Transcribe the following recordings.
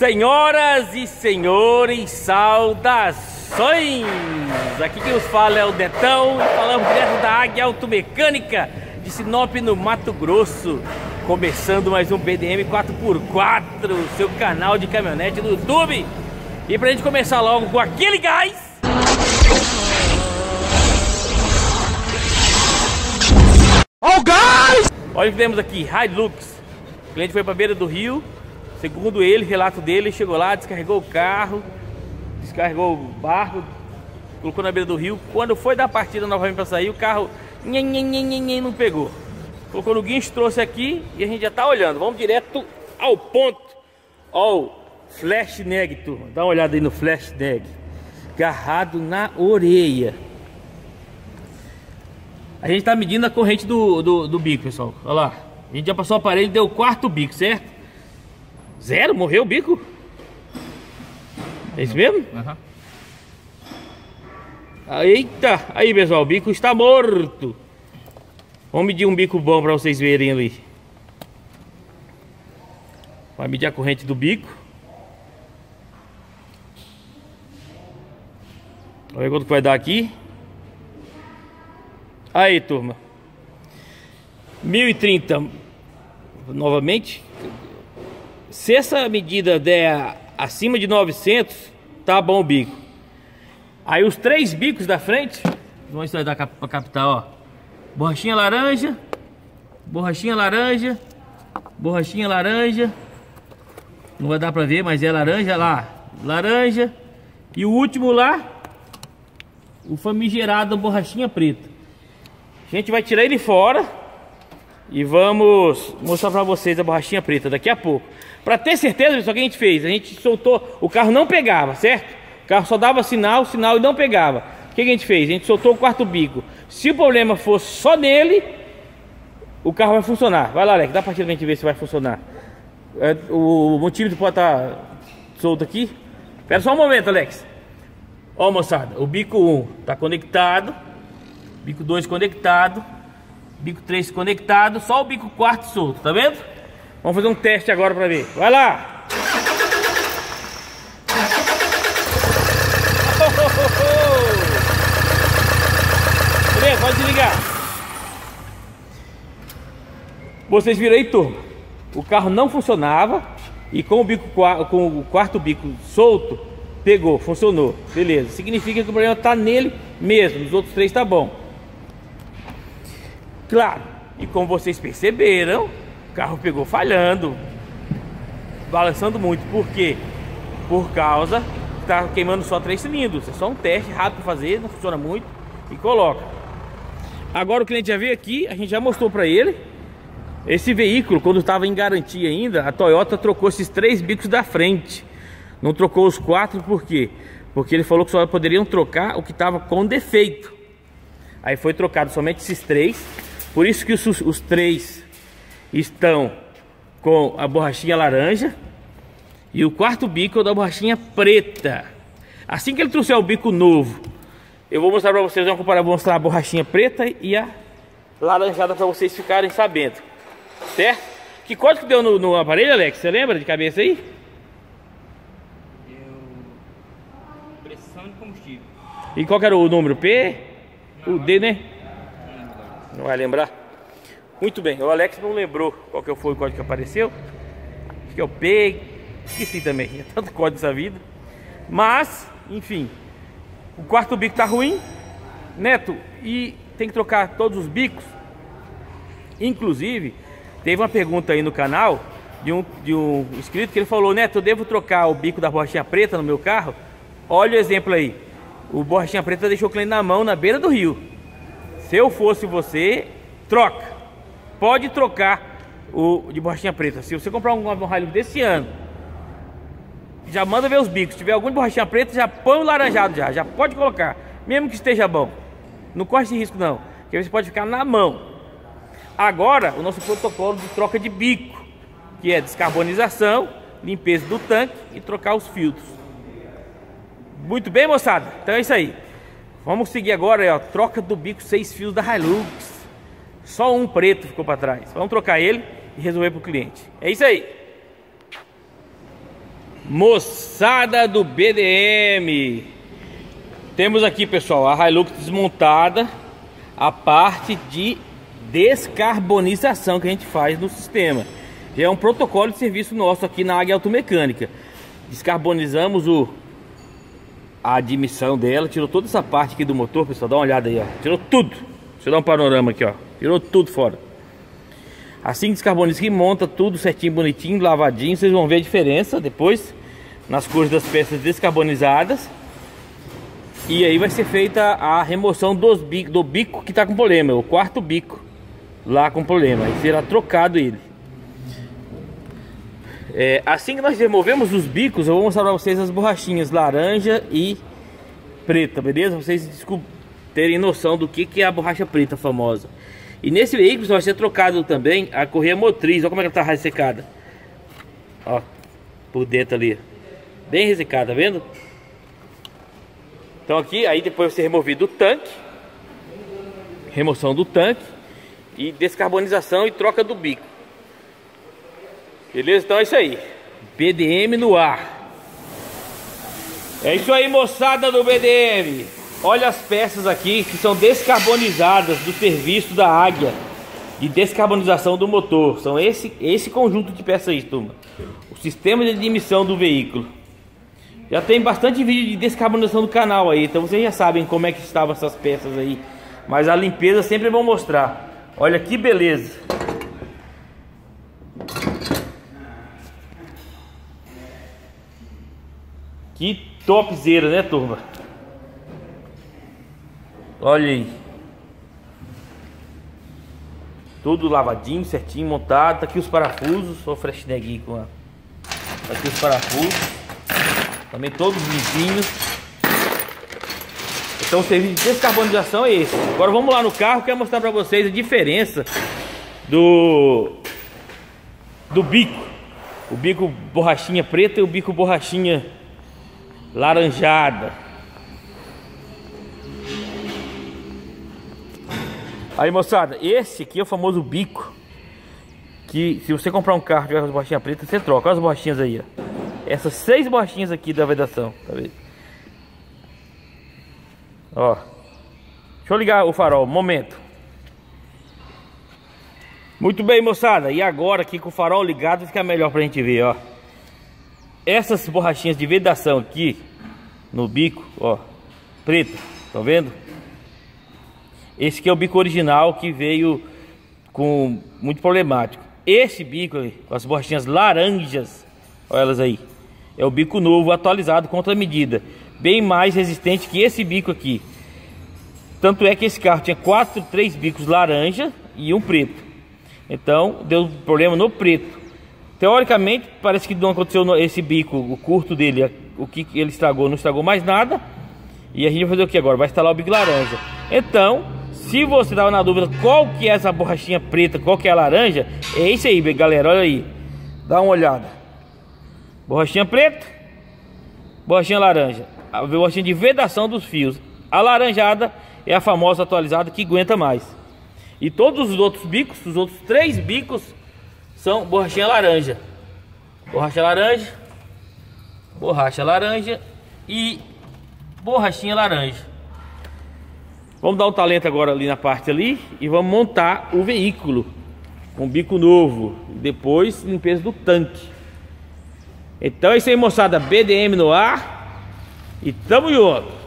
Senhoras e senhores, saudações! Aqui quem os fala é o Detão e falamos direto da Águia Automecânica de Sinop, no Mato Grosso. Começando mais um BDM 4x4, seu canal de caminhonete do YouTube. E pra gente começar logo com aquele gás, o gás! Olha o que temos aqui, Hilux. O cliente foi pra beira do rio. Segundo ele, relato dele, chegou lá, descarregou o carro, descarregou o barco, colocou na beira do rio. Quando foi dar a partida novamente para sair, o carro não pegou. Colocou no guincho, trouxe aqui e a gente já tá olhando. Vamos direto ao ponto. Ó, o flash neg, turma. Dá uma olhada aí no flash neg. Agarrado na orelha. A gente tá medindo a corrente do bico, pessoal. Olha lá. A gente já passou o aparelho e deu o quarto bico, certo? Zero? Morreu o bico? É isso mesmo? Uhum. Eita! Aí, pessoal, o bico está morto. Vamos medir um bico bom para vocês verem ali. Vai medir a corrente do bico. Olha quanto que vai dar aqui. Aí, turma, 1030 novamente. Se essa medida der acima de 900, tá bom o bico. Aí os três bicos da frente, vamos ver se vai dar pra captar, ó. Borrachinha laranja, borrachinha laranja, borrachinha laranja. Não vai dar pra ver, mas é laranja lá, laranja. E o último lá, o famigerado borrachinha preta. A gente vai tirar ele fora e vamos mostrar pra vocês a borrachinha preta daqui a pouco. Pra ter certeza, pessoal, o que a gente fez? A gente soltou, o carro não pegava, certo? O carro só dava sinal e não pegava. O que a gente fez? A gente soltou o quarto bico. Se o problema fosse só nele, o carro vai funcionar. Vai lá, Alex, dá pra gente ver se vai funcionar. O multímetro pode estar solto aqui. Espera só um momento, Alex. Ó, moçada, o bico 1 tá conectado, bico 2 conectado, bico 3 conectado, só o bico 4 solto, tá vendo? Vamos fazer um teste agora pra ver. Vai lá! Beleza, pode desligar. Vocês viram aí, turma? O carro não funcionava e com o quarto bico solto, pegou, funcionou. Beleza, significa que o problema tá nele mesmo, os outros três tá bom. Claro, e como vocês perceberam, o carro pegou falhando, balançando muito. Por quê? Por causa que tá queimando só 3 cilindros. É só um teste rápido para fazer, não funciona muito e coloca. Agora o cliente já veio aqui, a gente já mostrou para ele. Esse veículo, quando estava em garantia ainda, a Toyota trocou esses 3 bicos da frente. Não trocou os 4, por quê? Porque ele falou que só poderiam trocar o que estava com defeito. Aí foi trocado somente esses 3. Por isso que os 3 estão com a borrachinha laranja e o quarto bico é da borrachinha preta. Assim que ele trouxer o bico novo, eu vou mostrar para vocês, vou mostrar a borrachinha preta e a laranjada para vocês ficarem sabendo, certo? Que código que deu no aparelho, Alex? Você lembra de cabeça aí? Pressão de combustível. E qual que era o número? P? O D, né? Não vai lembrar? Muito bem, o Alex não lembrou qual que foi o código que apareceu. Acho que é o P. Esqueci também, é tanto código dessa vida. Mas, enfim, o quarto bico tá ruim, Neto, e tem que trocar todos os bicos. Inclusive, teve uma pergunta aí no canal de um inscrito que ele falou: Neto, eu devo trocar o bico da borrachinha preta no meu carro? Olha o exemplo aí. O borrachinha preta deixou o cliente na mão na beira do rio. Se eu fosse você, troca. Pode trocar o de borrachinha preta. Se você comprar um Hilux desse ano, já manda ver os bicos. Se tiver algum de borrachinha preta, já põe o laranjado já pode colocar, mesmo que esteja bom. Não corre esse risco não, porque você pode ficar na mão. Agora, o nosso protocolo de troca de bico, que é descarbonização, limpeza do tanque e trocar os filtros. Muito bem, moçada? Então é isso aí. Vamos seguir agora, ó, troca do bico 6 fios da Hilux. Só um preto ficou para trás. Vamos trocar ele e resolver para o cliente. É isso aí. Moçada do BDM, temos aqui, pessoal, a Hilux desmontada, a parte de descarbonização que a gente faz no sistema. Já é um protocolo de serviço nosso aqui na Águia Automecânica. Descarbonizamos a admissão dela, tirou toda essa parte aqui do motor, pessoal, dá uma olhada aí, ó. Tirou tudo. Deixa eu dar um panorama aqui, ó. Tirou tudo fora. Assim que descarboniza, que monta tudo certinho, bonitinho, lavadinho. Vocês vão ver a diferença depois nas cores das peças descarbonizadas. E aí vai ser feita a remoção do bico que está com problema, o quarto bico lá com problema. Aí será trocado ele. Assim que nós removemos os bicos, eu vou mostrar para vocês as borrachinhas laranja e preta, beleza? Vocês terem noção do que é a borracha preta famosa. E nesse veículo vai ser trocado também a correia motriz. Olha como é que ela está ressecada. Ó, por dentro ali. Bem ressecada, tá vendo? Então aqui, aí depois vai ser removido o tanque. Remoção do tanque. E descarbonização e troca do bico. Beleza? Então é isso aí. BDM no ar. É isso aí, moçada do BDM. Olha as peças aqui que são descarbonizadas do serviço da Águia de descarbonização do motor. São esse conjunto de peças aí, turma. O sistema de admissão do veículo. Já tem bastante vídeo de descarbonização no canal aí, então vocês já sabem como é que estavam essas peças aí. Mas a limpeza sempre vou mostrar. Olha que beleza. Que topzera, né, turma? Olha aí. Tudo lavadinho, certinho, montado. Tá aqui os parafusos. Só o Freshneg com a... Tá aqui os parafusos. Também todos limpinhos. Então o serviço de descarbonização é esse. Agora vamos lá no carro. Quero mostrar pra vocês a diferença do bico. O bico borrachinha preta e o bico borrachinha laranjada. Aí, moçada, esse aqui é o famoso bico, que se você comprar um carro de borrachinha preta, você troca. Olha as borrachinhas aí, ó. Essas 6 borrachinhas aqui da vedação, tá vendo? Ó. Deixa eu ligar o farol, momento. Muito bem, moçada. E agora aqui com o farol ligado fica melhor pra gente ver, ó. Essas borrachinhas de vedação aqui no bico, ó, preta, tá vendo? Esse aqui é o bico original que veio com muito problemático. Esse bico aí, com as borrachinhas laranjas, olha elas aí, é o bico novo atualizado contra a medida, bem mais resistente que esse bico aqui. Tanto é que esse carro tinha 3 bicos laranja e um preto. Então deu problema no preto. Teoricamente parece que não aconteceu esse bico, o curto dele, o que ele estragou, não estragou mais nada. E a gente vai fazer o que agora? Vai instalar o bico laranja. Então, se você estava na dúvida qual que é essa borrachinha preta, qual que é a laranja, é isso aí, galera, olha aí. Dá uma olhada. Borrachinha preta, borrachinha laranja. A borrachinha de vedação dos fios. A laranjada é a famosa atualizada que aguenta mais. E todos os outros bicos, os outros 3 bicos, são borrachinha laranja. Borracha laranja, borracha laranja e borrachinha laranja. Vamos dar um talento agora ali na parte ali e vamos montar o veículo com bico novo. Depois limpeza do tanque. Então é isso aí, moçada. BDM no ar. E tamo junto.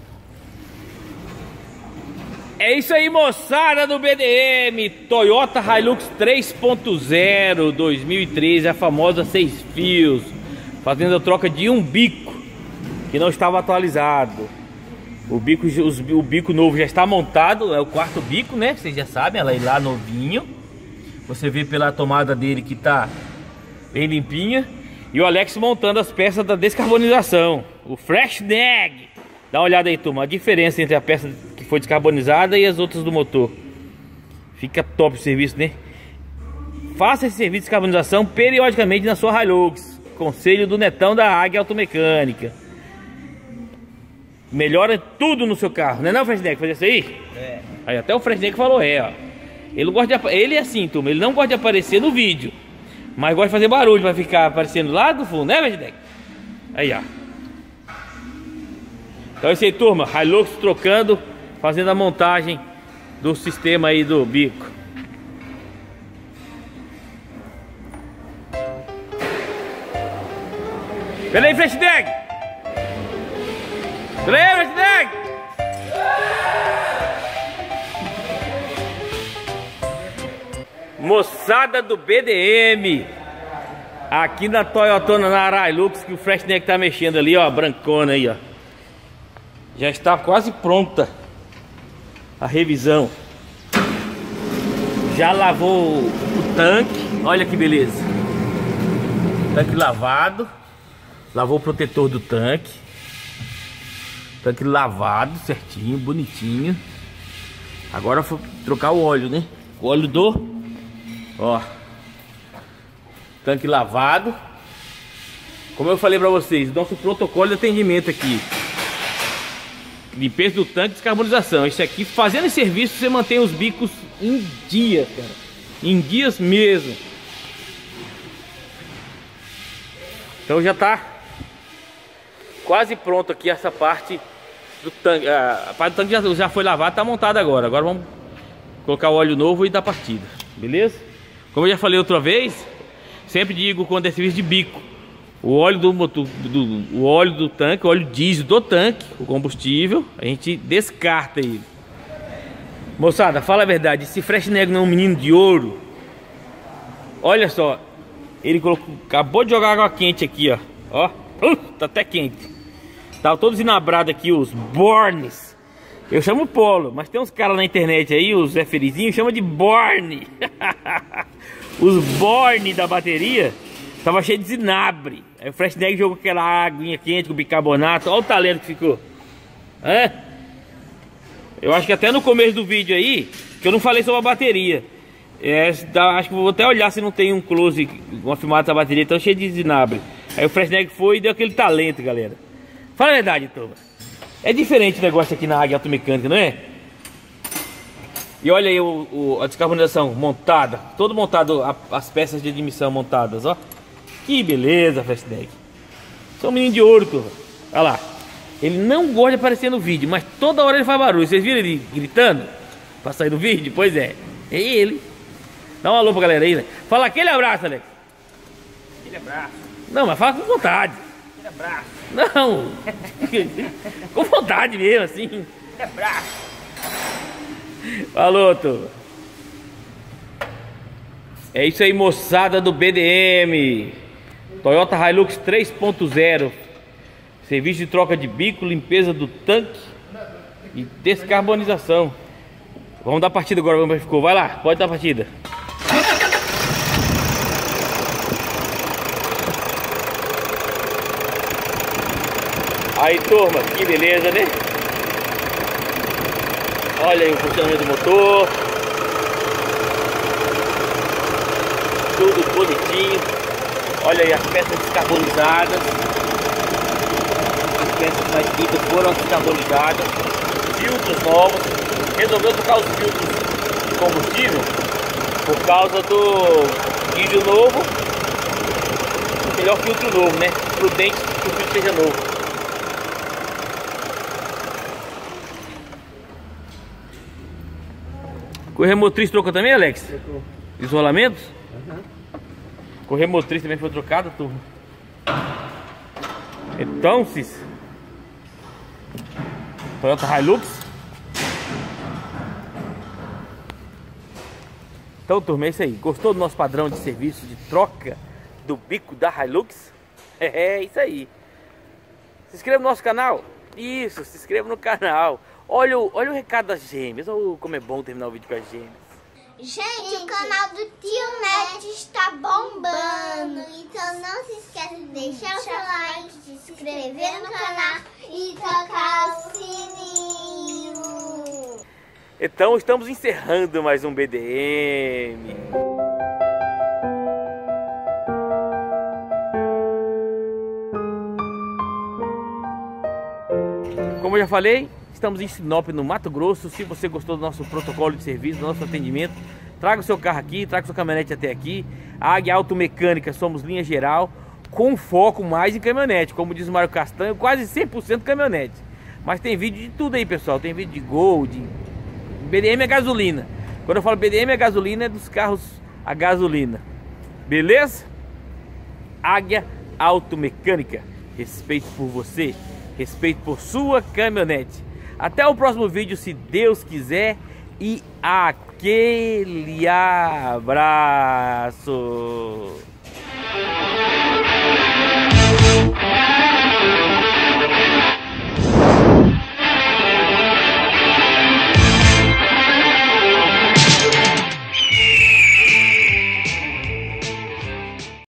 É isso aí, moçada do BDM. Toyota Hilux 3.0 2013, a famosa 6 fios, fazendo a troca de um bico que não estava atualizado. O bico novo já está montado, é o quarto bico, né? Vocês já sabem, ela é lá novinho. Você vê pela tomada dele que tá bem limpinha. E o Alex montando as peças da descarbonização, o Freshneg. Dá uma olhada aí, turma, a diferença entre a peça que foi descarbonizada e as outras do motor. Fica top o serviço, né? Faça esse serviço de descarbonização periodicamente na sua Hilux. Conselho do Netão da Águia Automecânica. Melhora tudo no seu carro, não é não, Freshneg? Fazer isso aí? É. Aí até o Freshneg falou, ó. Ele gosta de, ele é assim, turma, ele não gosta de aparecer no vídeo, mas gosta de fazer barulho, vai ficar aparecendo lá do fundo, né, Freshneg? Aí, ó. Então é isso aí, turma. Hilux trocando, fazendo a montagem do sistema aí do bico. Pera aí, Flashneck! Pera aí, Flashneck! Moçada do BDM, aqui na Toyotona, na Hilux, que o Flashneck tá mexendo ali, ó, brancona aí, ó. Já está quase pronta a revisão. Já lavou o tanque, olha que beleza. Tanque lavado. Lavou o protetor do tanque. Tanque lavado certinho, bonitinho. Agora foi trocar o óleo, né? O óleo do... Ó, tanque lavado. Como eu falei pra vocês, nosso protocolo de atendimento aqui: limpeza do tanque, descarbonização. Isso aqui, fazendo esse serviço, você mantém os bicos em dias, cara. Em dias mesmo. Então já tá quase pronto aqui essa parte do tanque. A parte do tanque já foi lavada, tá montada agora. Agora vamos colocar o óleo novo e dar partida, beleza? Como eu já falei outra vez, sempre digo quando é serviço de bico, o óleo do motor, o óleo do tanque, o óleo diesel do tanque, o combustível, a gente descarta ele. Moçada, fala a verdade, esse Flashneck não é um menino de ouro. Olha só, ele colocou, acabou de jogar água quente aqui, ó. Tá até quente. Tá todos enabrados aqui, os Bornes. Eu chamo Polo, mas tem uns caras na internet aí, os Zé Felizinho, chama de Borne. Os Borne da bateria tava cheio de zinabre. Aí o Flashneck jogou aquela aguinha quente com bicarbonato. Olha o talento que ficou. É? Eu acho que até no começo do vídeo aí, que eu não falei sobre a bateria. Acho que vou até olhar se não tem um close, uma filmada da bateria tão cheia de zinabre. Aí o Flashneck foi e deu aquele talento, galera. Fala a verdade, turma. É diferente o negócio aqui na Águia Automecânica, não é? E olha aí a descarbonização montada. Todo montado, as peças de admissão montadas, ó. Que beleza, Flashneck. Sou um menino de ouro, turma. Olha lá. Ele não gosta de aparecer no vídeo, mas toda hora ele faz barulho. Vocês viram ele gritando pra sair do vídeo? Pois é. É ele. Dá um alô pra galera aí, né? Fala aquele abraço, Alex. Aquele abraço. Não, mas fala com vontade. Aquele abraço. Não. Com vontade mesmo, assim. Aquele abraço. Falou, turma. É isso aí, moçada do BDM. Toyota Hilux 3.0. Serviço de troca de bico, limpeza do tanque e descarbonização. Vamos dar partida agora, vamos ver como ficou. Vai lá, pode dar partida. Aí, turma, que beleza, né? Olha aí o funcionamento do motor. Tudo bonitinho. Olha aí as peças descarbonizadas. As peças mais fitas foram descarbonizadas. Filtros novos. Resolveu trocar os filtros de combustível por causa do diesel novo. Melhor filtro novo, né? Prudente que o filtro seja novo. Correia motriz trocou também, Alex? Trocou. Isolamentos? Uhum. Correia motriz também foi trocada, turma. Então, Toyota Hilux. Então, turma, é isso aí. Gostou do nosso padrão de serviço de troca do bico da Hilux? É isso aí. Se inscreva no nosso canal. Isso, se inscreva no canal. Olha o recado das gêmeas. Olha como é bom terminar o vídeo com as gêmeas. Gente, o canal do Tio Net está bombando. Então não se esqueça de deixar o seu like, se inscrever no canal e tocar o sininho. Então estamos encerrando mais um BDM. Como eu já falei, estamos em Sinop, no Mato Grosso. Se você gostou do nosso protocolo de serviço, do nosso atendimento, traga o seu carro aqui, traga sua caminhonete até aqui. A Águia Automecânica, somos linha geral. com foco mais em caminhonete. Como diz o Mário Castanho, quase 100% caminhonete. Mas tem vídeo de tudo aí, pessoal. Tem vídeo de Gol, de BDM é gasolina. Quando eu falo BDM é gasolina, é dos carros a gasolina. Beleza? Águia Automecânica. Respeito por você, respeito por sua caminhonete. Até o próximo vídeo, se Deus quiser. E aquele abraço.